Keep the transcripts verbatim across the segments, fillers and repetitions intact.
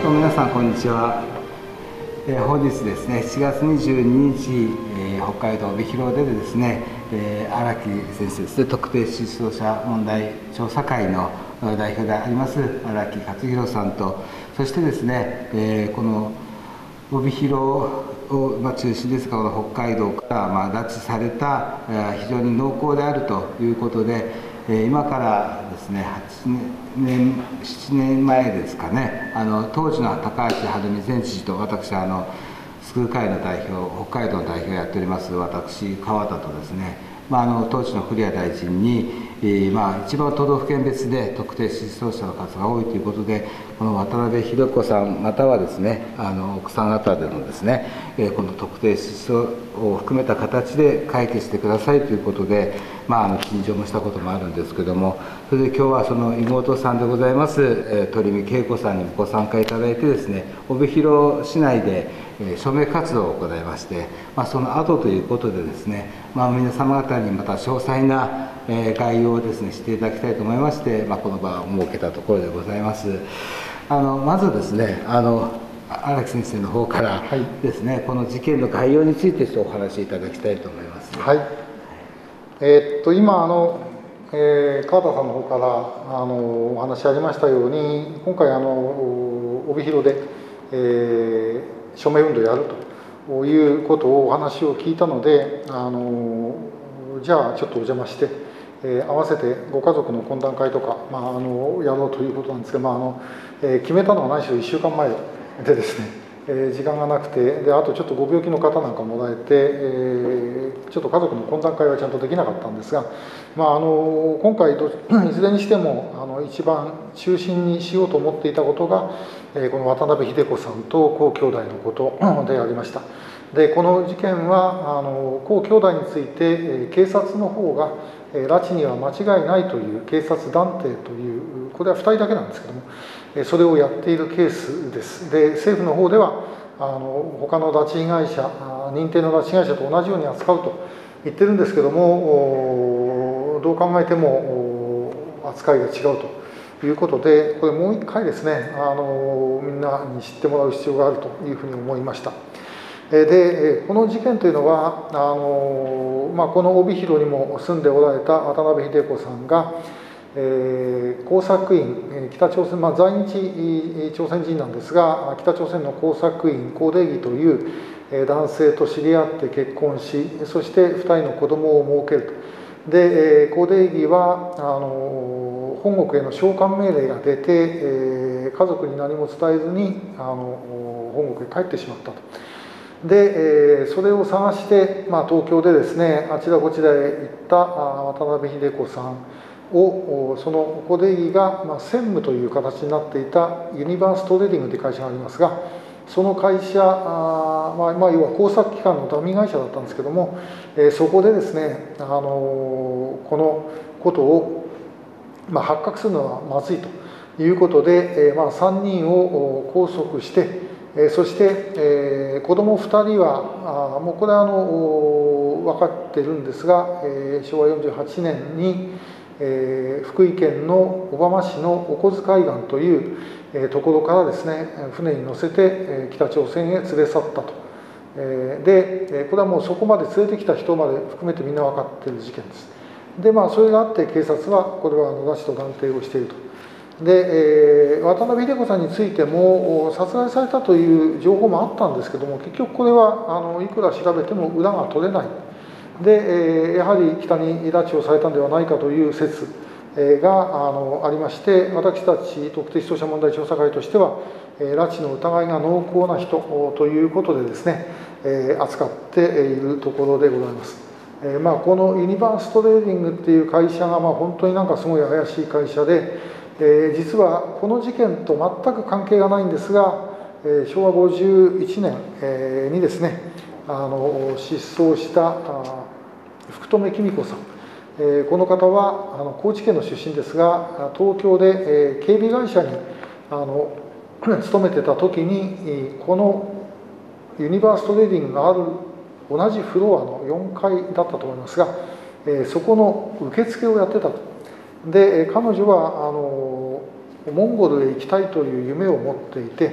どうも皆さんこんにちは。えー、本日ですねしちがつにじゅうににち、えー、北海道帯広でですね荒木、えー、先生ですね特定失踪者問題調査会の代表であります荒木克弘さんと、そしてですね、えー、この帯広を、まあ、中心ですが、この北海道から、まあ、拉致された、えー、非常に濃厚であるということで、えー、今からですねはちねん、ななねんまえですかね、あの当時の高橋晴美前知事と私あの救う会の代表、北海道の代表をやっております私川田とですね、まあ、あの当時の古谷大臣に、えーまあ、一番都道府県別で特定失踪者の数が多いということで、この渡辺秀子さんまたはですねあの奥さん方でのですね、えー、この特定失踪を含めた形で解決してくださいということで、まあ、あの陳情もしたこともあるんですけども、それで今日はその妹さんでございます、えー、鳥海恵子さんにもご参加いただいてですね、帯広市内で、えー、署名活動を行いまして、まあ、その後ということでですね、まあ、皆様方にまた詳細な、えー、概要をですねしていただきたいと思いまして、まあ、この場を設けたところでございます。あのまずですねあの荒木先生の方からですね、はい、この事件の概要についてちょっとお話しいただきたいと思います。 はい、えー、っと今あの、えー、川田さんの方からあのお話ありましたように、今回あの帯広で、えー、署名運動をやるということをお話を聞いたので、あのじゃあちょっとお邪魔して、えー、合わせてご家族の懇談会とか、まあ、あのやろうということなんですが、まああのえー、決めたのは何しろいっしゅうかんまえでですね、えー、時間がなくて、であとちょっとご病気の方なんかもらえて、えー、ちょっと家族の懇談会はちゃんとできなかったんですが、まあ、あの今回どいずれにしてもあの一番中心にしようと思っていたことが、えー、この渡辺秀子さんと江兄弟のことでありました。でこの事件はあの江兄弟について警察の方が拉致には間違いないという警察断定という、これはふたりだけなんですけども、それをやっているケースです。で政府の方ではあの他の拉致被害者、認定の拉致被害者と同じように扱うと言ってるんですけども、どう考えても扱いが違うということで、これもう一回ですねあのみんなに知ってもらう必要があるというふうに思いました。でこの事件というのはあの、まあ、この帯広にも住んでおられた渡辺秀子さんが、えー、工作員北朝鮮、まあ、在日朝鮮人なんですが、北朝鮮の工作員高麗儀という男性と知り合って結婚し、そしてふたりの子供を設けると。で高麗儀はあの本国への召喚命令が出て、えー、家族に何も伝えずにあの本国へ帰ってしまったと。でそれを探して、まあ、東京でですねあちらこちらへ行った渡辺秀子さんを、その小出木が、まあ、専務という形になっていたユニバーストレーディングという会社がありますが、その会社、あまあ、まあ、要は工作機関のダミー会社だったんですけども、えそこでですねあのこのことを、まあ、発覚するのはまずいということで、えまあ、さんにんを拘束して、そして、えー、子どもふたりはあもうこれはあの分かってるんですが、えー、しょうわよんじゅうはちねんに、えー、福井県の小浜市のおこづ海岸という、えー、ところからですね船に乗せて、えー、北朝鮮へ連れ去ったと、えー、でこれはもうそこまで連れてきた人まで含めてみんな分かっている事件です。でまあそれがあって警察はこれは拉致と断定をしていると。で、えー、渡辺秀子さんについても殺害されたという情報もあったんですけども、結局これはあのいくら調べても裏が取れないで、えー、やはり北に拉致をされたんではないかという説があのありまして、私たち特定失踪者問題調査会としては拉致の疑いが濃厚な人ということでですね扱っているところでございます。えーまあ、このユニバーストレーディングっていう会社がまあ本当になんかすごい怪しい会社で、えー、実はこの事件と全く関係がないんですが、えー、しょうわごじゅういちねん、えー、にですねあの失踪した福留貴美子さん、えー、この方はあの高知県の出身ですが、東京で、えー、警備会社にあの勤めてた時にこのユニバーストレーディングがある同じフロアのよんかいだったと思いますが、えー、そこの受付をやってたと。で彼女はあのモンゴルへ行きたいという夢を持っていて、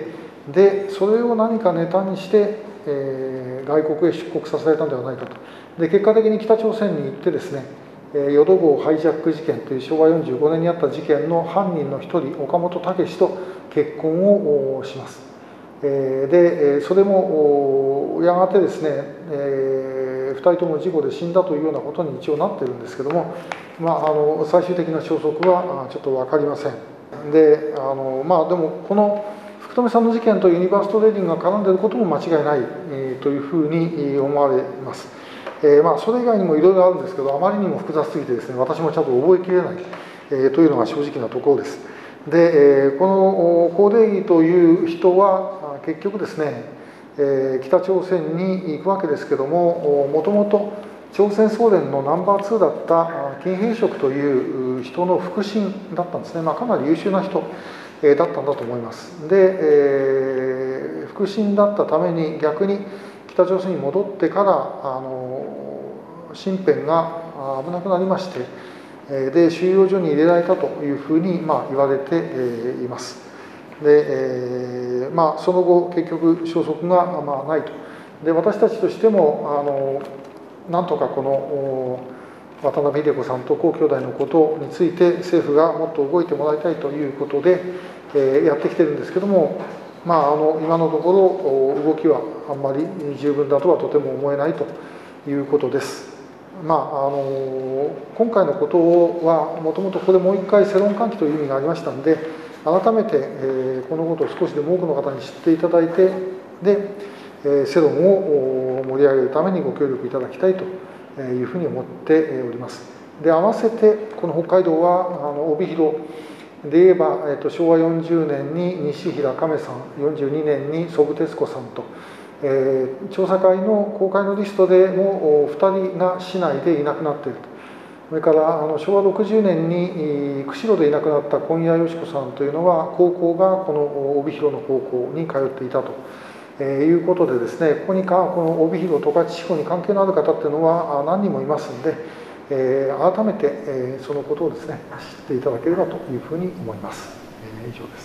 でそれを何かネタにして、えー、外国へ出国させられたんではないかと。で結果的に北朝鮮に行ってですね、淀号ハイジャック事件というしょうわよんじゅうごねんにあった事件の犯人の一人、岡本武史と結婚をします。でそれもやがてですね、えー、ふたりとも事故で死んだというようなことに一応なってるんですけども、まあ、あの最終的な消息はちょっと分かりません。であの、まあ、でもこの福留さんの事件とユニバーストレーディングが絡んでいることも間違いない、えー、というふうに思われます。えーまあ、それ以外にもいろいろあるんですけど、あまりにも複雑すぎてですね、私もちゃんと覚えきれない、えー、というのが正直なところです。で、えー、このコーデイという人は結局ですね、えー、北朝鮮に行くわけですけども、もともと朝鮮総連のナンバーツーだった金平植という人の腹心だったんですね。まあ、かなり優秀な人だったんだと思います。で、えー、腹心だったために逆に北朝鮮に戻ってからあの身辺が危なくなりまして、で収容所に入れられたというふうに、まあ、言われています。で、えーまあ、その後結局消息が、まあ、ないと。で私たちとしてもあのなんとかこの渡辺秀子さんと江兄弟のことについて政府がもっと動いてもらいたいということで、えー、やってきてるんですけども、まあ、あの今のところ動きはあんまり十分だとはとても思えないということです。まあ、あの今回のことはもともとここでもう一回世論喚起という意味がありましたので、改めて、えー、このことを少しでも多くの方に知っていただいて、で、えー、世論を盛り上げるためにご協力いただきたいというふうに思っております。で合わせてこの北海道はあの帯広で言えば、えー、としょうわよんじゅうねんに西平亀さん、よんじゅうにねんに曽我哲子さんと、えー、調査会の公開のリストでもふたりが市内でいなくなっていると。それからあのしょうわろくじゅうねんに釧路でいなくなった今夜よし子さんというのは高校がこの帯広の高校に通っていたと、えー、いうことでですね、ここにかこの帯広十勝地方に関係のある方っていうのは何人もいますので、えー、改めて、えー、そのことをですね知っていただければというふうに思います。えー、以上です。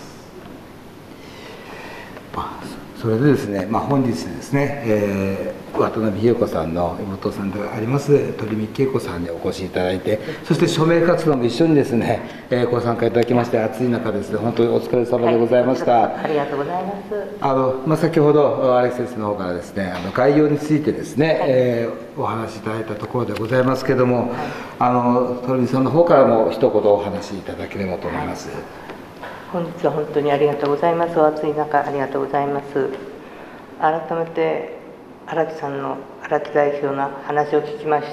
それでですね、まあ、本日ですね、えー、渡辺秀子さんの妹さんであります鳥見恵子さんにお越しいただいて、そして署名活動も一緒にですね、えー、ご参加いただきまして、暑い中ですね、本当にお疲れ様でございました。 はい、ありがとうございます。 あの、まあ、先ほど荒木先生の方からですね、あの概要についてですね、はい、えー、お話しいただいたところでございますけれども、はい、あの鳥見さんの方からも一言お話しいただければと思います。はい、 本日は本当にありがとうございます。お暑い中ありがとうございます。改めて荒木さんの荒木代表の話を聞きまして、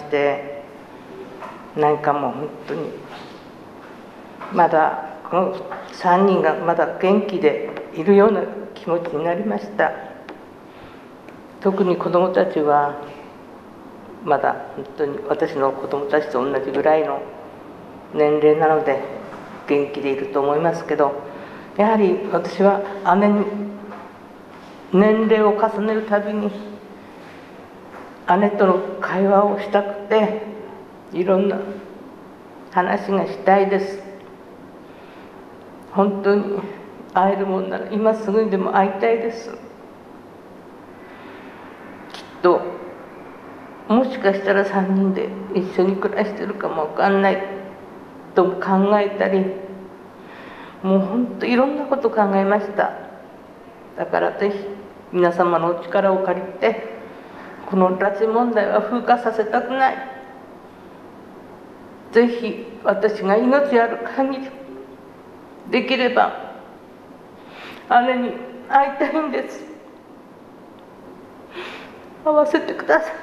何かもう本当にまだこのさんにんがまだ元気でいるような気持ちになりました。特に子どもたちはまだ本当に私の子どもたちと同じぐらいの年齢なので元気でいると思いますけど、やはり私は姉に年齢を重ねるたびに姉との会話をしたくて、いろんな話がしたいです。本当に会えるもんなら今すぐにでも会いたいです。きっともしかしたらさんにんで一緒に暮らしてるかもわかんないと考えたり、もう本当いろんなこと考えました。だからぜひ皆様のお力を借りて、この拉致問題は風化させたくない。ぜひ私が命ある限りできれば姉に会いたいんです。会わせてください。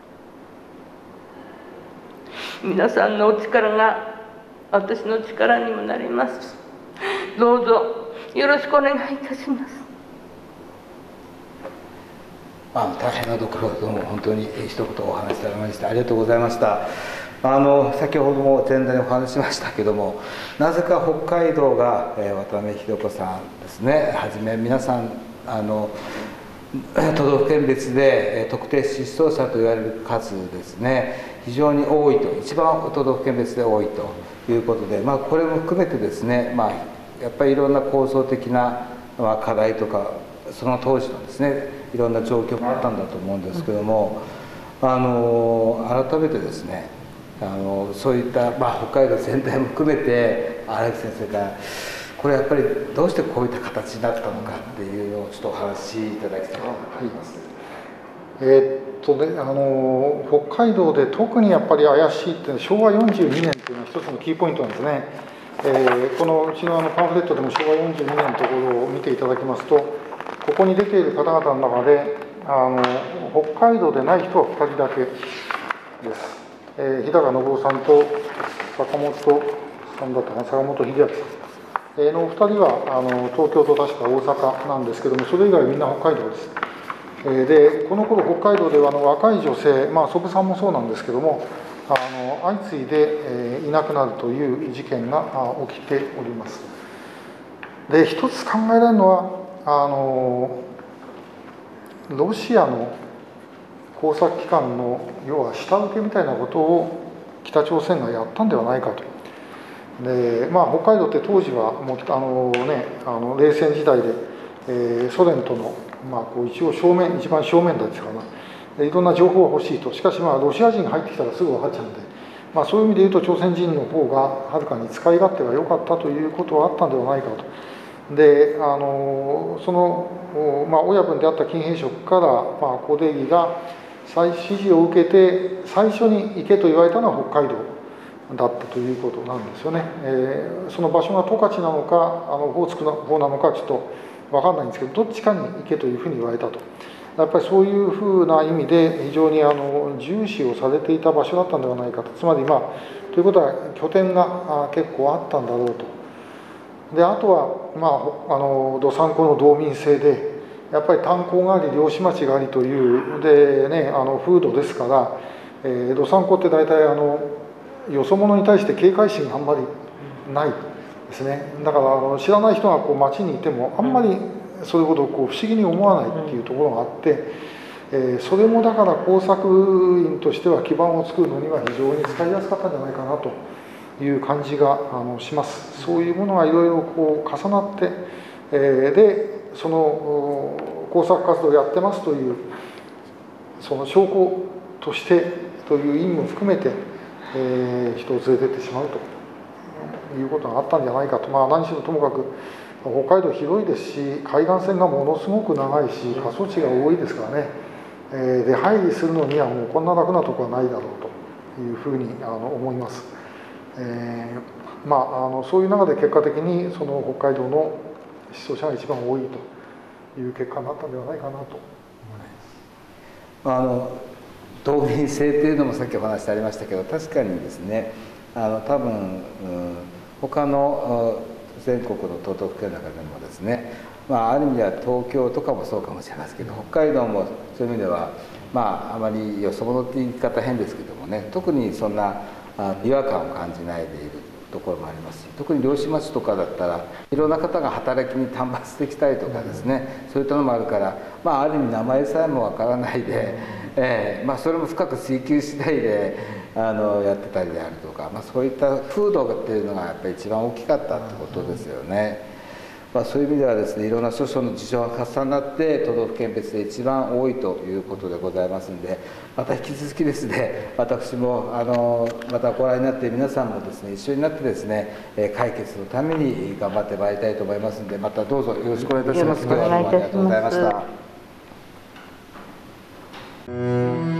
皆さんのお力が私の力にもなります。どうぞよろしくお願いいたします。 あの大変なところどうも本当に一言お話しされましてありがとうございました。あの先ほども前段にお話ししましたけども、なぜか北海道が、えー、渡辺秀子さんですねはじめ皆さんあの都道府県別で、えー、特定失踪者と言われる数ですね非常に多いと、一番都道府県別で多いということで、まあ、これも含めてですね、まあ、やっぱりいろんな構造的な、まあ、課題とかその当時のですねいろんな状況があったんだと思うんですけども、あの改めてですねあのそういった、まあ、北海道全体も含めて荒木先生がこれやっぱりどうしてこういった形になったのかっていうのをちょっとお話しいただきたいと思います。 はい、えー、っとね、あの北海道で特にやっぱり怪しいっていうのはしょうわよんじゅうにねんというのは一つのキーポイントなんですね。えー、このうちのあのパンフレットでもしょうわよんじゅうにねんのところを見ていただきますと、ここに出ている方々の中であの北海道でない人はふたりだけです。えー、日高信夫さんと坂本さんだったかな、坂本秀明さん、えー、のお二人はあの東京と確か大阪なんですけども、それ以外はみんな北海道です。えー、でこの頃北海道ではあの若い女性、まあ、祖父さんもそうなんですけども、あの相次いで、えー、いなくなるという事件が起きております。で一つ考えられるのはあのロシアの工作機関の要は下請けみたいなことを北朝鮮がやったんではないかと。でまあ、北海道って当時はもうあの、ね、あの冷戦時代で、えー、ソ連との、まあ、こう一応正面一番正面だったかな、いろんな情報が欲しいと。しかしまあロシア人が入ってきたらすぐ分かっちゃうんで、まあ、そういう意味で言うと朝鮮人の方がはるかに使い勝手が良かったということはあったんではないかと。であのその、まあ、親分であった金平職から、まあ、小出木が指示を受けて最初に行けと言われたのは北海道だったということなんですよね。えー、その場所が十勝なのかあのオホーツクの方なのかちょっと分かんないんですけど、どっちかに行けというふうに言われたと。やっぱりそういうふうな意味で非常にあの重視をされていた場所だったんではないかと。つまりまあということは拠点が結構あったんだろうと。であとはまああのどさんこの道民性でやっぱり炭鉱があり漁師町がありというでね、あの風土ですから、えー、どさんこって大体あのよそ者に対して警戒心があんまりないですね。だからあの知らない人がこう町にいてもあんまりそれほどこう不思議に思わないっていうところがあって、えー、それもだから工作員としては基盤を作るのには非常に使いやすかったんじゃないかなという感じがあのします。そういうものがいろいろこう重なって、えー、でその工作活動をやってますというその証拠としてという意味も含めて、えー、人を連れてってしまうということがあったんじゃないかと。まあ何しろともかく北海道広いですし、海岸線がものすごく長いし過疎地が多いですからね、えー、出入りするのにはもうこんな楽なところはないだろうというふうにあの思います。えー、まああのそういう中で結果的にその北海道の失踪者が一番多いという結果になったんではないかなと思います。 あの動員制というのもさっきお話してありましたけど、確かにですねあの多分、うん、他の全国の都道府県の中でもですね、まあ、ある意味では東京とかもそうかもしれませんけど北海道もそういう意味ではまああまりよそ者って言い方変ですけどもね、特にそんな違和感を感じないでいるところもありますし、特に漁師町とかだったらいろんな方が働きに単発できたりとかですね、そういったのもあるから、まあ、ある意味名前さえもわからないで、えーまあ、それも深く追求しないであのやってたりであるとか、まあ、そういった風土っていうのがやっぱり一番大きかったってことですよね。まあ、そういう意味ではですねいろんな諸々の事情が重なって都道府県別で一番多いということでございますので、また引き続きですね私もあのまたご覧になって皆さんもですね一緒になってですね解決のために頑張ってまいりたいと思いますので、またどうぞよろしくお願いいたします。 よろしくお願いいたします。 今日はどうもありがとうございました。